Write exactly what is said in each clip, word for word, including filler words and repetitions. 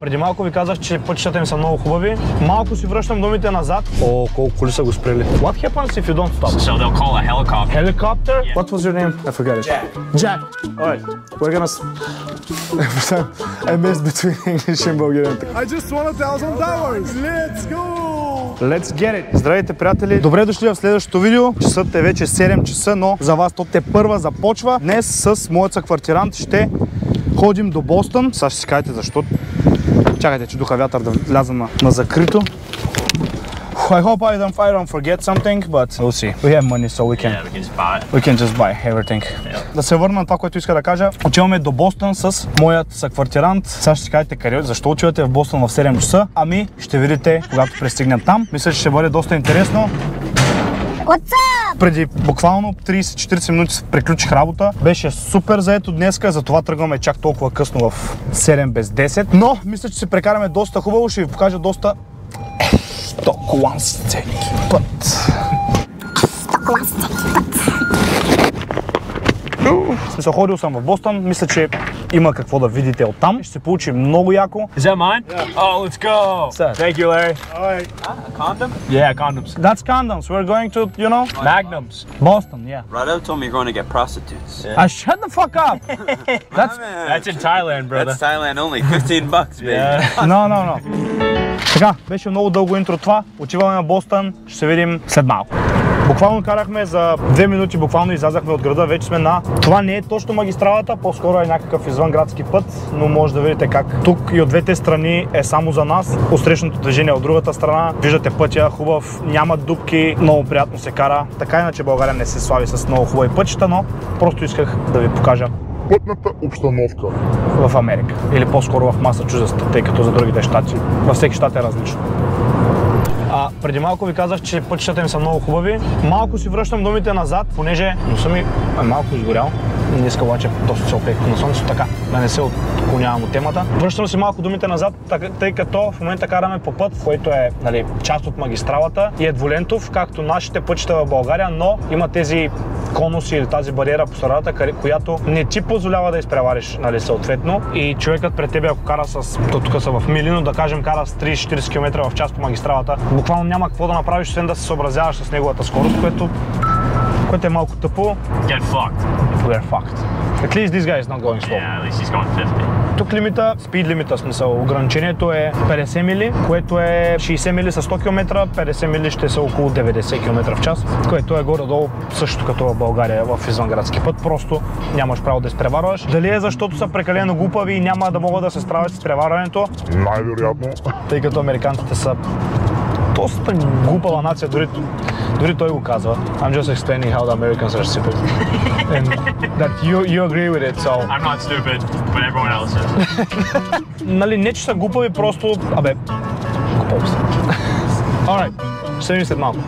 Преди малко ви казах, че пътищата им са много хубави. Малко си връщам думите назад. О, колко коли са го спрели. What happens if you don't stop? So they'll call a helicopter. Helicopter? Yeah. What was your name? I forgot it. Jack. Jack. Alright. We're gonna... I missed between English and Bulgarian. I just won a thousand dollars. Let's go! Let's get it! Здравейте, приятели! Добре дошли в следващото видео. Часът е вече седем часа, но за вас то те първа започва. Днес с моят съквартирант ще ходим до Бостън. Сега ще си кажете защо. Чакайте, че духа вятър да вляза на, на закрито. I hope I don't, I don't forget something, but we'll see. We have money, so we can, Yeah, we can just buy it. we can just buy everything. Yeah. Да се върна на това, което иска да кажа. Отиваме до Бостън с моят съквартирант. Сега ще си кажете къде, защо отивате в Бостън в седем часа? Ами, ще видите, когато пристигнем там. Мисля, че ще бъде доста интересно. What's up? Преди буквално трийсет-четирийсет минути приключих работа. Беше супер заето днеска, затова тръгваме чак толкова късно в седем без десет. Но мисля, че се прекараме доста хубаво. Ще ви покажа доста стокланстен път. Стокланстен път. В смисъл, ходил съм в Бостън, мисля, че има какво да видите оттам. Ще се получи много яко. Is that mine? Yeah. Oh, let's go. So, Thank you, Larry. Alright. Ah, a condom? Yeah, condoms. That's condoms. We're going to, you know, Magnums. Boston, yeah. Rado told me you're going to get prostitutes. Yeah. Ah, shut the fuck up. That's That's in Thailand, brother. That's Thailand only. fifteen bucks, baby. Yeah. No, no, no. Така, беше много дълго интро това. Отиваме на Бостън, ще се видим след малко. Буквално карахме за две минути, буквално излязахме от града, вече сме на... Това не е точно магистралата, по-скоро е някакъв извънградски път, но може да видите как тук и от двете страни е само за нас. Отсрещното движение от другата страна, виждате пътя, хубав, няма дупки, много приятно се кара. Така иначе България не се слави с много хубави пътища, но просто исках да ви покажа Пътната обстановка. в Америка. Или по-скоро в Масачузетс, тъй като за другите щати. Във всеки щат е различно. А, преди малко ви казах, че пътищата им са много хубави. Малко си връщам думите назад, понеже носа ми е малко изгорял. Днеска обаче доста се опех на слънцето, така да не се отклонявам от темата. Връщам си малко думите назад, тъй като в момента караме по път, който е, нали, част от магистралата и е двулентов, както нашите пътища в България, но има тези конуси или тази бариера по средата, която не ти позволява да изпревариш, нали, съответно. И човекът пред тебе, ако кара с, тук са в мили, но да кажем кара с трийсет-четирийсет километра в час по магистралата, буквално няма какво да направиш, освен да се съобразяваш с неговата скорост, което, което е малко тъпо. Get fucked. We're fucked. At least this guy is not going slow. Yeah, at least he's going fifty. Тук лимита, спид лимита, смисъл, ограничението е петдесет мили, което е шейсет мили са сто километра, петдесет мили ще са около деветдесет километра в час, което е горе-долу също като в България в извънградски път, просто нямаш право да изпреварваш. Дали е защото са прекалено глупави и няма да могат да се справят с изпреварването? Най-вероятно. Тъй като американците са доста глупава нация, дори, дори той го казва. I'm just explaining how the Americans are stupid. And that you, you agree with it, so... I'm not stupid, but everyone else is. Нали, не че са глупави, просто... Абе, глупави са. Alright, ще се видим след малко.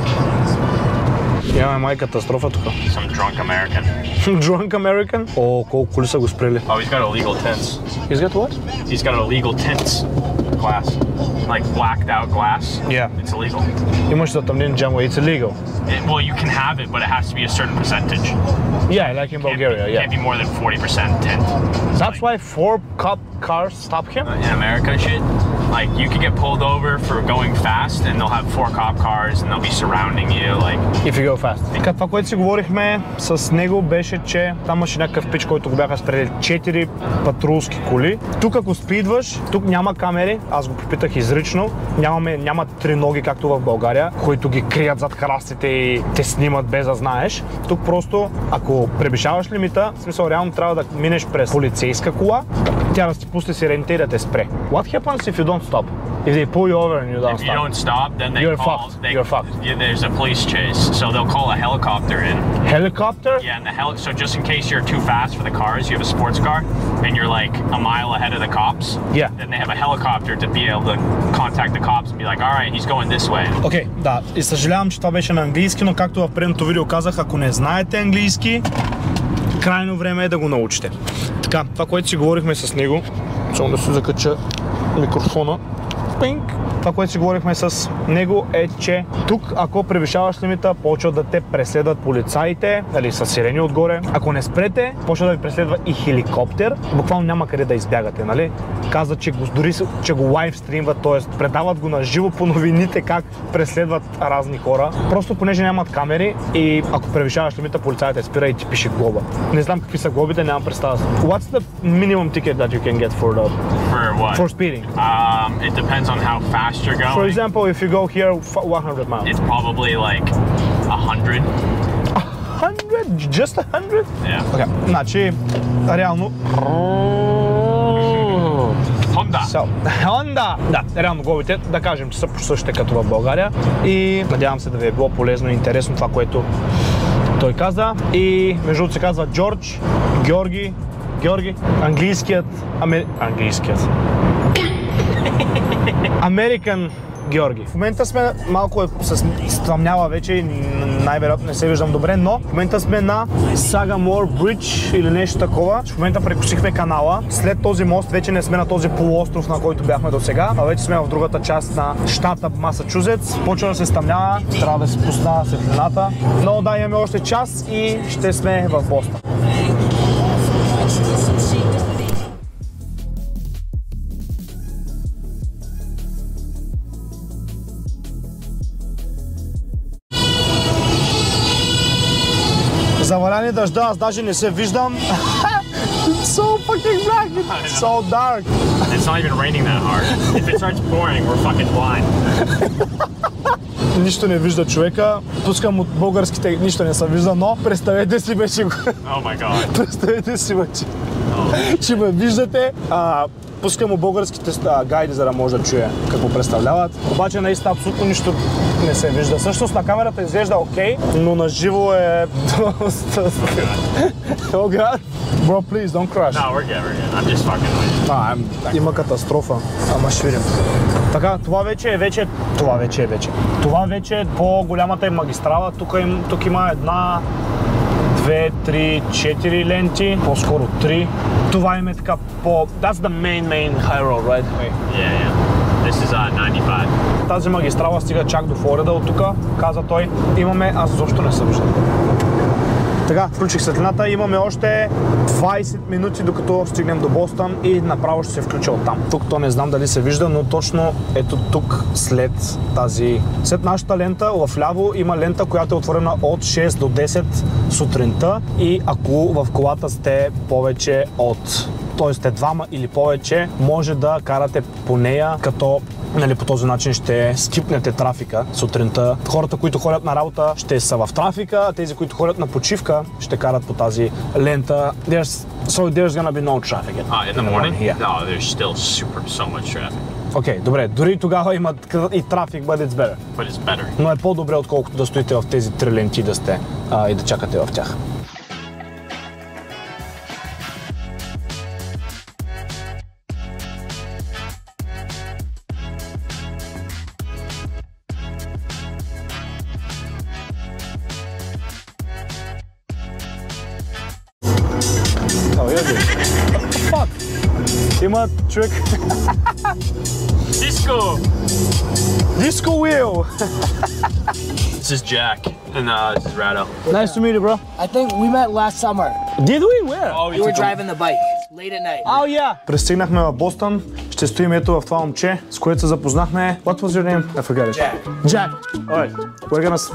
Имаме май катастрофа тук. Some drunk American. Drunk American? О, колко коли са го спрели. Oh, he's got illegal tints. He's got what? He's got illegal tints. Glass. Like blacked out glass. Yeah. It's illegal. Имаш да тъмнин джамове, it's illegal. It, well, you can have it, but it has to be a certain percentage. Yeah, like in Bulgaria, Can't be, yeah. Can't be more than forty percent tint. That's why four cop cars stopped him? In America and shit, like you could get pulled over for going fast and they'll have four cop cars and they'll be surrounding you, like... If you go fast. Така, това, което си говорихме с него, беше, че там имаше някакъв пич, който го бяха спрели четири патрулски коли. Тук ако спидваш, тук няма камери, аз го попитах изрично, нямаме, няма три ноги, както в България, които ги крият зад храстите и те снимат без да знаеш. Тук просто, ако превишаваш лимита, в смисъл реално трябва да минеш през полицейска кола, тя да си пусне сирените и да те спре. What happens if you don't stop? If they pull you over and you don't If stop? you don't stop, then they You're call... fucked. They, You're fucked. Yeah, there's a police chase, so they'll call a helicopter in. Helicopter? Yeah, and the heli so just in case you're too fast for the cars, you have a sports car, and you're like a mile ahead of the cops. Yeah. Then they have a helicopter to be able to contact the cops and be like, all right, he's going this way. Окей, okay, да. И съжалявам, че това беше на английски, но както в предното видео казах, ако не знаете английски, крайно време е да го научите. Така, това, което си говорихме с него, само да се закача микрофона. Пинк. Това, което си говорихме с него е, че тук, ако превишаваш лимита, почват да те преследват полицаите, нали, с сирени отгоре. Ако не спрете, почва да ви преследва и хеликоптер. Буквално няма къде да избягате, нали? Казват, че го, дори че го лайв стримват, т.е. предават го на живо по новините как преследват разни хора. Просто понеже нямат камери и ако превишаваш лимита, полицаите спира и ти пише глоба. Не знам какви са глобите, нямам представа. What's the minimum ticket that you can get for the For what? for speeding? Um, it depends on how fast you're going. For example, if you go here one hundred miles. It's probably like a hundred. one hundred? Just one hundred? Yeah. Okay. Значи, реално... Honda. So, Honda! Да, реално глобите, да кажем, че са по същите като в България. И надявам се да ви е било полезно и интересно това, което той каза. И между другото се казва Джордж, Георги, Георги, английският, аме... английският. American Георги. В момента сме малко е се стъмнява вече и най-вероятно не се виждам добре, но в момента сме на Sagamore Bridge или нещо такова. В момента прекусихме канала. След този мост вече не сме на този полуостров, на който бяхме до сега, а вече сме в другата част на щата Масачузетс. Почва да се стъмнява, трябва да се пусна светлината. Но да, имаме още час и ще сме в Бостън. Заваляни дъжда, аз даже не се виждам. It's so fucking black, it's so dark. It's not even raining that hard. If it starts pouring, we're fucking blind. Нищо не вижда човека. Пускам от българските, нищо не се вижда, но представете си вече го. Oh my god. Представете си вече. Че ме виждате. А, пускам от българските а, гайди, за да може да чуя какво представляват. Обаче наистина абсолютно нищо не се вижда. Всъщност на камерата изглежда окей, но на живо е доста... Oh god. Bro, please, don't crash. No, we're good, we're good. I'm just fucking with you. А, има катастрофа. Ама ще видим. Така, това вече е вече... Това вече е вече. Това вече е по-голямата е магистрала. Тук, им, тук има една, две, три, четири ленти. По-скоро три. Това им е така по... That's the main, main high road, right? Yeah, yeah. This is uh, ninety-five. Тази магистрала стига чак до Флорида от тук, каза той. Имаме... Аз защо не съм виждал. Така, включих светлината, имаме още двайсет минути докато стигнем до Бостън и направо ще се включа оттам. Тук то не знам дали се вижда, но точно ето тук след тази... След нашата лента, в ляво има лента, която е отворена от шест до десет сутринта и ако в колата сте повече от... т.е. сте двама или повече, може да карате по нея, като нали, по този начин ще скипнете трафика сутринта. Хората, които ходят на работа, ще са в трафика, а тези, които ходят на почивка, ще карат по тази лента. There's, so there's gonna be no traffic. Uh, in the morning? Yeah. No, there's still super, so much traffic. Окей, okay, добре. Дори тогава има и трафик, but it's better. But it's better. Но е по-добре, отколкото да стоите в тези три ленти да сте а, и да чакате в тях. Има човек. Disco! Disco wheel! This is Jack, and uh, this is Rado. Nice to meet you, bro. I think we met last summer. Did we? Where? Oh, You were driving the bike late at night. Oh, yeah. Пристигнахме в Бостън. Ще стоим ето в това момче, с което се запознахме. What was your name? I forgot it. Jack. Jack. Alright. We're gonna...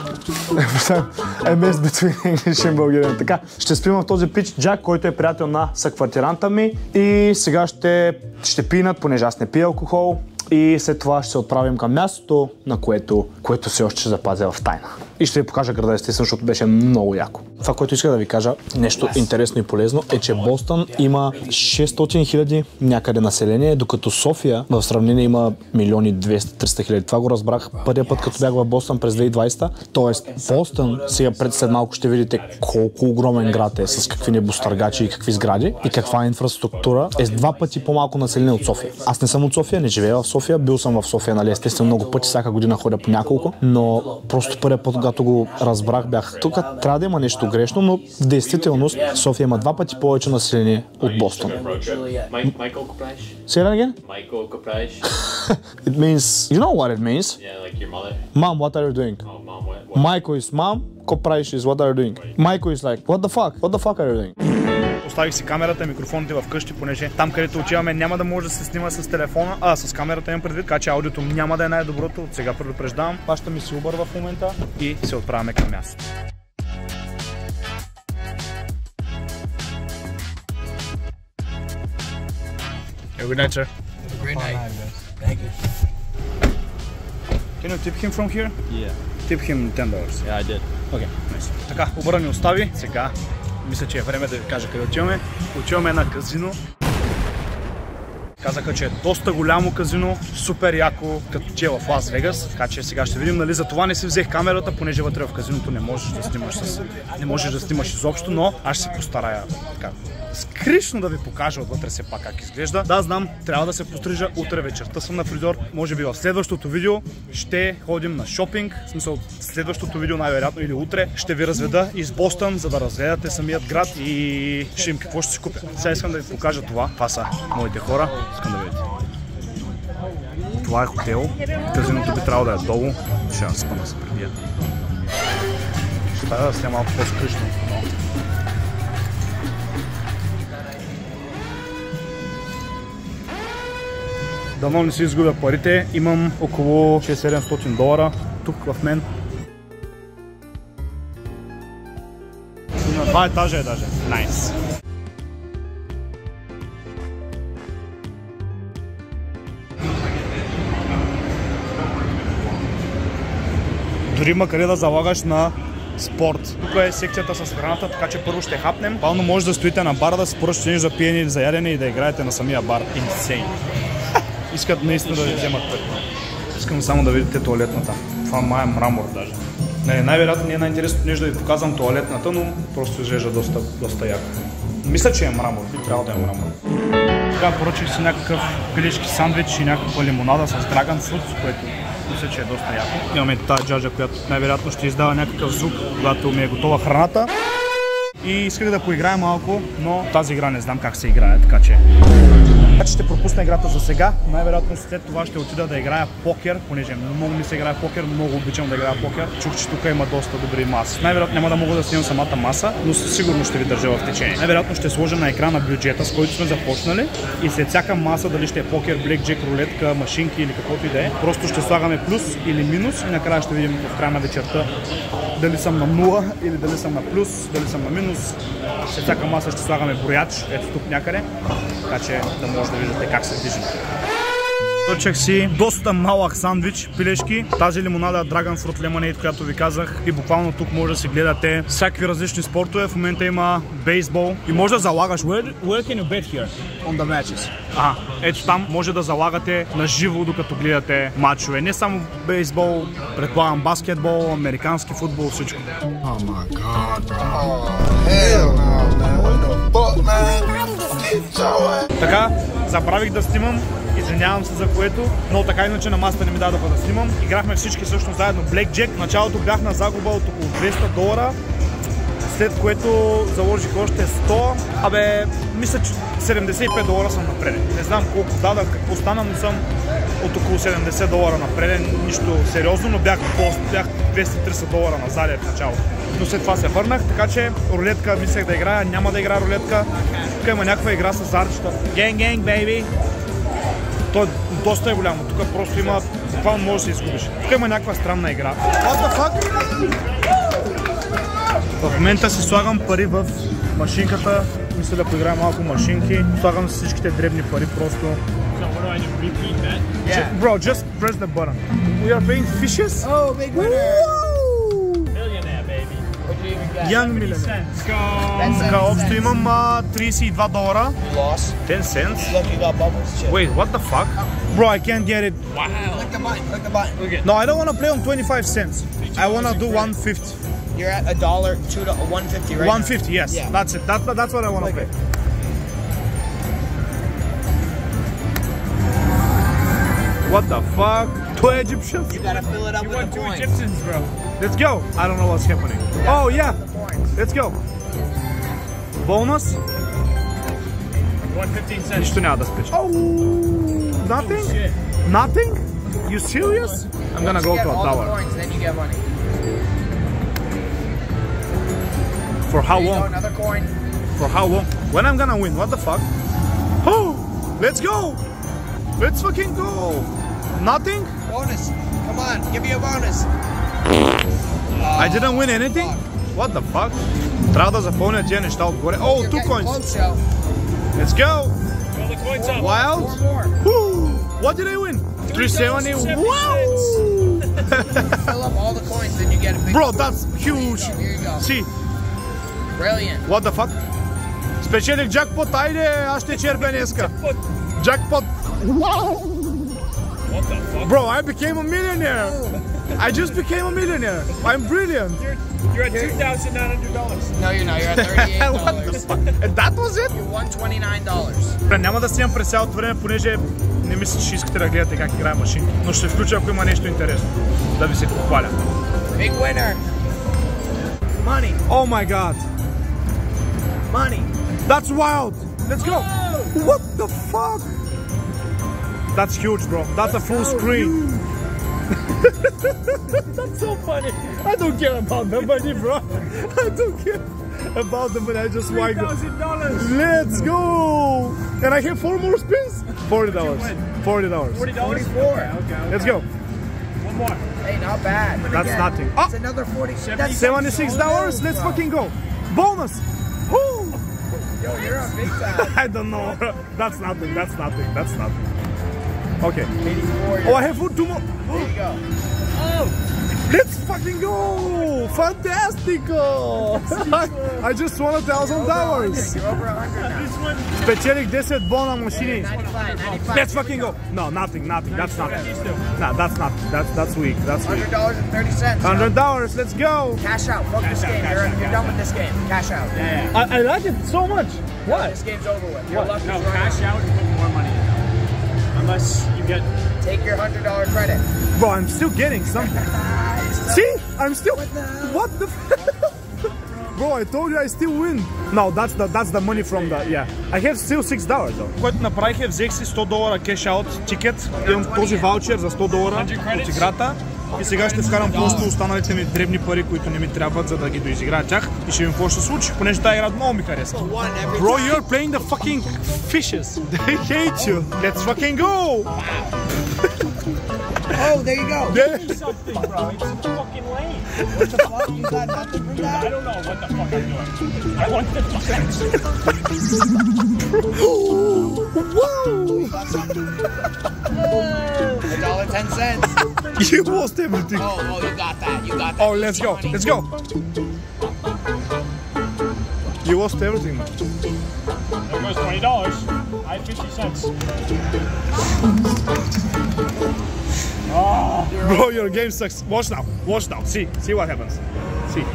I missed between English and Bulgarian. Така, ще спим в този пич Джак, който е приятел на съквартиранта ми. И сега ще, ще пинат, понеже аз не пия алкохол. И след това ще се отправим към мястото, на което, което все още ще запазя в тайна. И ще ви покажа града, естествено, защото беше много яко. Това, което иска да ви кажа, нещо интересно и полезно, е, че Бостън има шестстотин хиляди някъде население, докато София в сравнение има милиони двеста до триста хиляди. Това го разбрах първия път, като бях в Бостън през две хиляди и двайсета. Тоест, Бостън, сега пред след малко ще видите колко огромен град е, с какви небостъргачи и какви сгради и каква инфраструктура, е с два пъти по-малко население от София. Аз не съм от София, не живея в София. София. Бил съм в София, нали, естествено много пъти, всяка година ходя по няколко, но просто първият път, когато го разбрах, бях тук трябва да има нещо грешно, но в действителност София има два пъти повече население от Бостон. Michael Koprais? Say that again? Michael Koprais? It means, you know what it means? Yeah, like your mother. Mom, what are you doing? Oh, mom, what? what? Michael is mom, Koprais is what are you doing? Michael is like, what the fuck? What the fuck are you doing? Оставих си камерата и микрофоните в къщи, понеже там, където отиваме, няма да може да се снима с телефона, а с камерата имам предвид, така че аудиото няма да е най-доброто. От сега предупреждавам. Баща ми си Uber в момента и се отправяме към място. Have a good night, sir. Have a great night. Thank you. Can you tip him from here? Yeah. Tip him ten dollars. Yeah, I did. Okay, nice. Така, Uber ни остави. Сега мисля, че е време да ви кажа къде отиваме. Отиваме на казино. Казаха, че е доста голямо казино, супер яко, като че е в Лас Вегас. Така че сега ще видим, нали, за това не си взех камерата, понеже вътре в казиното не можеш да снимаш с... не можеш да снимаш изобщо, но аз ще се постарая така скришно да ви покажа отвътре все пак как изглежда. Да, знам, трябва да се пострижа утре вечерта, съм на фризьор. Може би в следващото видео ще ходим на шопинг. В смисъл, следващото видео най-вероятно или утре ще ви разведа из Бостън, за да разгледате самият град и ще им какво ще си купя. Сега искам да ви покажа това. Това са моите хора. Искам да видите. Това е хотел. Казиното би трябвало да е долу. Ще аз спа да се прибия. Ще трябва да сте малко по-скришно. Давно не си изгубя парите. Имам около шест-седемстотин долара тук в мен. На два етажа е даже. Найс. Дори има къде да залагаш на спорт. Тук е секцията с храната, така че първо ще хапнем. Пълно може да стоите на бара, да си поръчате нещо за пиене или за ядене и да играете на самия бар. Insane. Искат наистина да ви вземат пари. Искам само да видите туалетната. Това май е мрамор даже. Не, най-вероятно не е най-интересното нещо да ви показвам туалетната, но просто изглежда доста, доста яко. Мисля, че е мрамор. Би трябва да е мрамор. Така поръчах си някакъв пилешки сандвич и някаква лимонада с Dragon Fruit, което мисля, че е доста яко. Имаме тази джаджа, която най-вероятно ще издава някакъв звук, когато ми е готова храната. И исках да поиграя малко, но тази игра не знам как се играе, така че... Така че ще пропусна играта за сега. Най-вероятно след това ще отида да играя покер, понеже много ми се играе покер, много обичам да играя покер. Чух, че тук има доста добри маси. Най-вероятно няма да мога да снимам самата маса, но сигурно ще ви държа в течение. Най-вероятно ще сложа на екрана бюджета, с който сме започнали, и след всяка маса, дали ще е покер, блекджек, рулетка, машинки или каквото и да е, просто ще слагаме плюс или минус и накрая ще видим в края на вечерта дали съм на нула или дали съм на плюс, дали съм на минус. След всяка маса ще слагаме брояч, ето тук някъде, така че да може да видите как се движим. Поръчах си доста малък сандвич, пилешки. Тази лимонада е Dragon Fruit Lemonade, която ви казах. И буквално тук може да си гледате всякакви различни спортове. В момента има бейсбол и може да залагаш. Where, where can you bet here? On the matches. А, ето там може да залагате на живо, докато гледате матчове. Не само бейсбол, предполагам баскетбол, американски футбол, всичко. Oh my god, bro. Hell no, man. What the fuck, man? Така, забравих да снимам. Извинявам се за което, но така иначе на масата не ми дадоха да снимам. Играхме всички всъщност заедно Blackjack. В началото бях на загуба от около двеста долара, след което заложих още сто. Абе, мисля, че седемдесет и пет долара съм напреден. Не знам колко дадах, какво стана, но съм от около седемдесет долара напреден. Нищо сериозно, но бях, бях двеста и тридесет долара назад в началото. Но след това се върнах, така че рулетка мислех да играя, няма да играя рулетка. Тук има някаква игра с зарчета. Gang, gang, baby! То доста е голямо, тук просто има, буквално можеш да се изгубиш. Тук има някаква странна игра. What the fuck? В момента си слагам пари в машинката, мисля да поиграя малко машинки. Слагам си всичките дребни пари просто. So what do I do? Repeat that? Yeah. Bro, just press the button. We are playing fishes? Oh, big winner! Millionaire, baby. What do you even got? Young millionaire. Let's go. Така, общо имам а, тридесет и два долара. You lost. ten cents. Look, you got bubbles. Shit. Wait, what the fuck? Bro, I can't get it. Wow. Click the button. Click the button. Look at No, I don't want to play on twenty-five cents. I want to do one fifty. You're at a dollar, two to one fifty right one fifty, yes. Yeah. That's it. That, that's what I want to Like play. it. What the fuck? Two Egyptians? You gotta fill it up You with want the two coins. Egyptians, bro. Let's go. I don't know what's happening. Oh yeah, The coins. let's go. Bonus? one fifteen cents. Нищо няма да спече. Oh, nothing? Shit. Nothing? You serious? I'm gonna Once you go get to a all the tower. coins, then you get money. For how There you go, long? another coin. For how long? When I'm gonna win? What the fuck? Oh, let's go. Let's fucking go. Nothing? Bonus. Come on, give me a bonus. I didn't win anything? What the fuck? Трябва да запълня тия неща отгоре. Oh, You're two getting coins. close, Joe. Let's go. All the coins up. Wild. Four more. Woo. What did I win? three seventy. Wow. Fill up all the coins, then you get a big. Bro, that's huge. Here you go. See, Brilliant. what the fuck? Спечелих джакпот, айде, аз ще черпя днеска. Jackpot. What the fuck? Bro, I became a millionaire. I just became a millionaire. I'm brilliant. You're, you're at two thousand nine hundred dollars. No, you're not. You're at thirty-eight What the dollars. fuck? And that was it? You won twenty-nine dollars. Бре, няма да снимам през цялото време, понеже не мисля, че искате да гледате как играе машинки. Но ще включа, ако има нещо интересно. Да ви се похваля. Big winner. Money. Oh my god. Money. That's wild. Let's go. What the fuck? That's huge, bro. That's a full screen. That's so funny. I don't care about the money, bro. I don't care about the money. I just want to. thousand dollars. Let's go. And I have four more spins. Forty dollars. Forty dollars. Forty dollars. forty-four. Okay. Let's go. One more. Hey, not bad. That's nothing. Oh, That's another forty. That's seventy-six dollars. Let's fucking go. Bonus. Woo. Yo, you're on big time. I don't know. That's nothing. That's nothing. That's nothing. Okay. eighty-four. Oh, I have food two more. There you go. Let's fucking go! Fantastico! I just won a thousand dollars. You're over a hundred now. This one. Спечелих десет бона машини. ninety-five, ninety-five. Let's fucking go! No, nothing, nothing. That's nothing. Nah, that's not. That's that's weak. That's weak. Hundred dollars and thirty cents. Hundred dollars. Let's go! Cash out. Fuck this game. You're, you're done with this game. Cash out. Yeah, I, I like it so much. What? This game's over with. Your luck is No, running cash out. out and put more money in. Unless you get. Take your hundred dollar credit. Bro, I'm still getting something. See? I'm still. What the? Bro, I told you I still win. No, that's the that's the money from the yeah. I have still six dollars though. Което направих е взех си сто долара кеш аут тикет. Имам този ваучер за сто долара от играта. И сега ще вкарам просто останалите ми дребни пари, които не ми трябват, за да ги доизиграя тях. И ще видим какво ще се случи, понеже тази игра много ми харесва. Bro, you're playing the fucking fishes. They hate you. Let's fucking go. Oh, there you go. Yeah. Do something, bro. It's fucking lame. What the fuck? You got nothing from I that? don't know what the fuck I'm doing. I want the fucking. A dollar ten cents. You lost everything. Oh, oh, you got that. You got that. Oh, let's go. Money. Let's go. You lost everything. There goes twenty dollars. I have fifty cents. Bro, your game sucks. Watch now. Watch now. See. See what happens. See.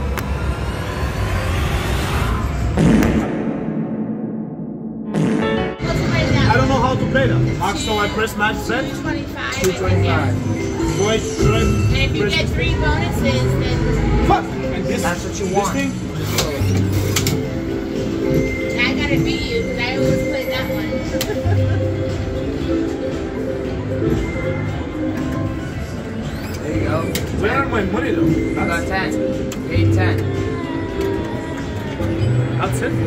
I don't know how to play that. Axel, I press match set. twenty-five. two twenty-five. Do I, should I And if you press get three bonuses, then fuck? And this, That's what you this want. thing? I gotta beat you because I always play that one. There you go. Where are my money though? You got ten. Paid ten. That's it?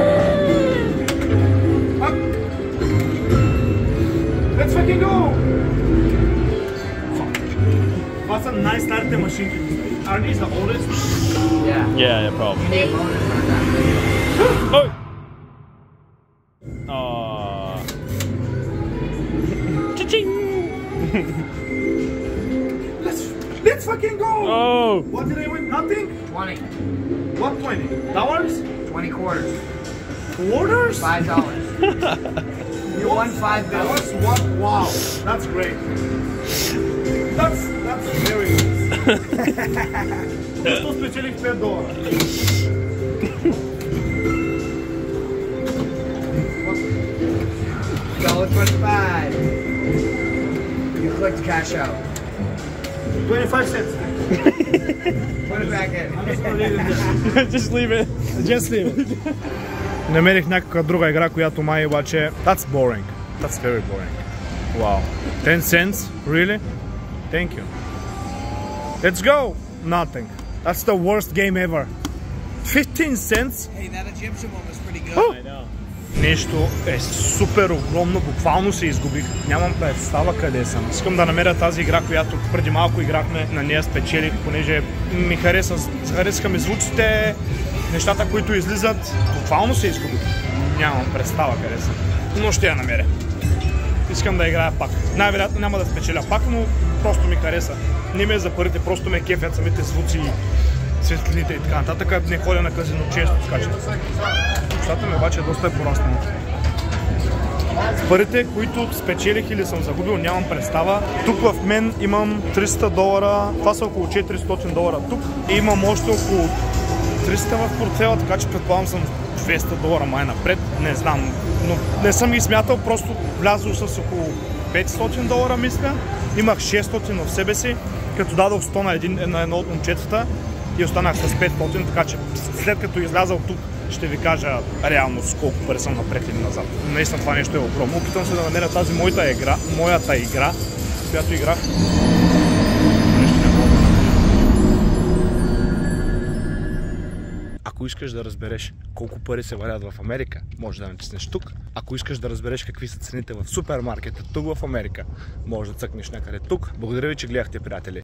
Fuck. Let's fucking go! Fuck. What's a nice starter machine? Are these the oldest? Yeah. Yeah, yeah, probably. Paid bonus on that. Oh. Aww. Cha-ching. Let's let's fucking go! Oh. What did I win? Nothing? Twenty. What twenty? Dollars? Twenty quarters. Quarters? Five dollars. You won five bills. Dollars? What? Wow, that's great. That's that's very nice. Просто спечелих пет долара. Dollar twenty-five. like to cash out? twenty-five cents. Put it back in. Just leave it. Just leave it. Намерих някаква друга игра, която май обаче... That's boring. That's very boring. Wow. ten cents? Really? Thank you. Let's go! Nothing. That's the worst game ever. fifteen cents? Hey, that Egyptian one was pretty good. Oh. Нещо е супер огромно, буквално се изгубих. Нямам представа къде съм. Искам да намеря тази игра, която преди малко играхме, на нея спечелих, понеже ми хареса, харесаха ми звуците, нещата, които излизат. Буквално се изгубих. Нямам представа къде съм. Но ще я намеря. Искам да играя пак. Най-вероятно няма да спечеля пак, но просто ми хареса. Не ме е за парите, просто ме кефят самите звуци и светлините и така нататък. Не ходя на казино често, така че. Нещата ми обаче доста е пораснало. Парите, които спечелих или съм загубил, нямам представа. Тук в мен имам триста долара, това са около четиристотин долара тук. И имам още около триста в портфела, така че предполагам съм двеста долара май напред. Не знам, но не съм ги смятал, просто влязъл с около петстотин долара, мисля. Имах шестстотин в себе си, като дадох сто на, един, на едно от момчетата и останах с петстотин, така че след като излязал тук, ще ви кажа реално с колко пари съм напред или назад. Наистина това нещо е огромно. Опитам се да намеря тази моята игра, моята игра, която играх. Ако искаш да разбереш колко пари се валят в Америка, може да натиснеш тук. Ако искаш да разбереш какви са цените в супермаркета тук в Америка, може да цъкнеш някъде тук. Благодаря ви, че гледахте, приятели.